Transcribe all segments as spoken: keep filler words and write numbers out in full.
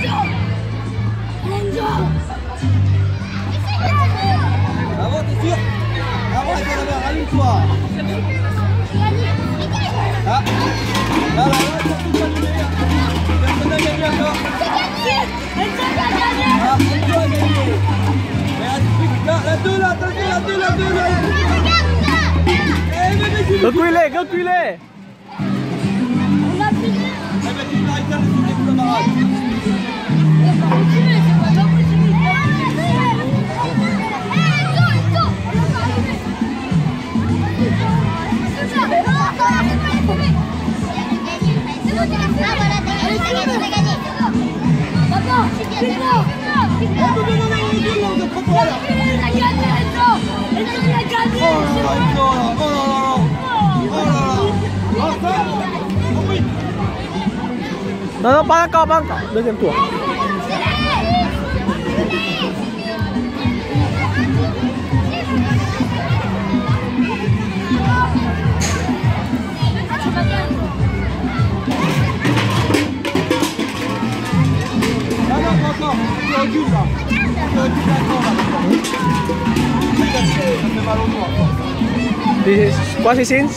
Bravo, t'es sûr? Bravo, avec la main, allume-toi. Ah, là, là, là, surtout pas du meilleur. Personne n'a gagné encore. Ah, on doit gagner. Mais là, la deux, là, attention, la deux, la deux, là. Go Quillet, go Quillet. Eh ben, tu n'arrives pas à le sauter pour le barrage. Non, non, pas encore, pas encore. Deuxième tour. Non, non, pas encore. Tu recules là. Tu recules d'accord là. Ça fait mal au doigt. Quoi, c'est Sins?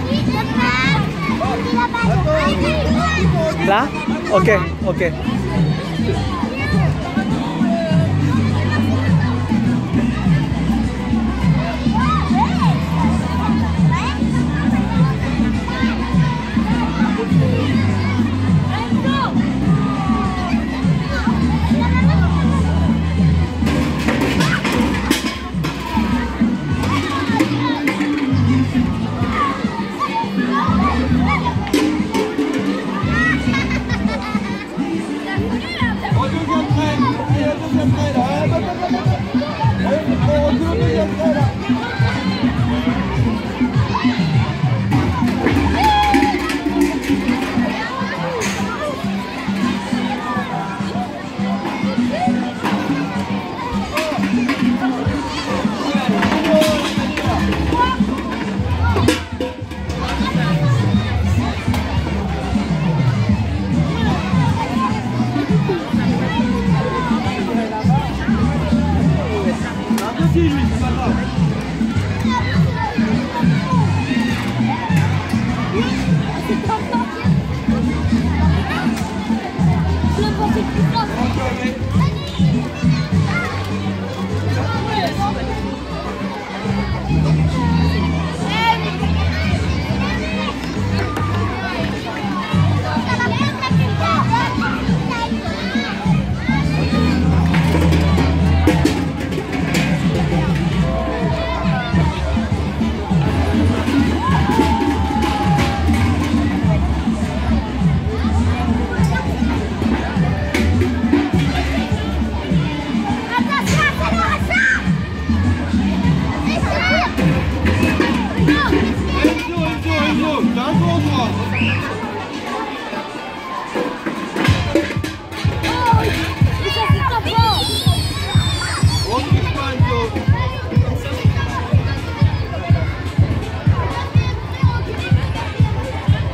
Là? Ok, ok. Vas-y.